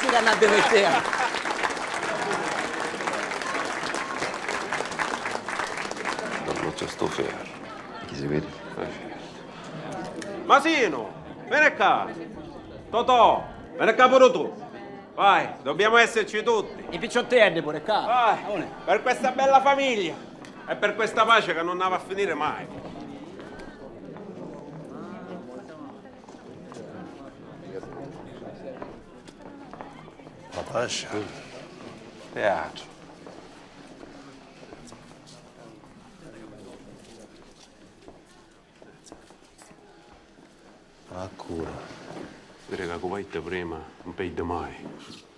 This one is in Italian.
si che non mettiamo. Non c'è sto ferro. Chi si vede? Masino, vieni qua. Totò, vieni qua pure tu. Vai, dobbiamo esserci tutti. I picciottelli pure qua. Vai, per questa bella famiglia e per questa pace che non andava a finire mai. La pace? Teatro. A cura. Dire che Kuwait prima non perde mai.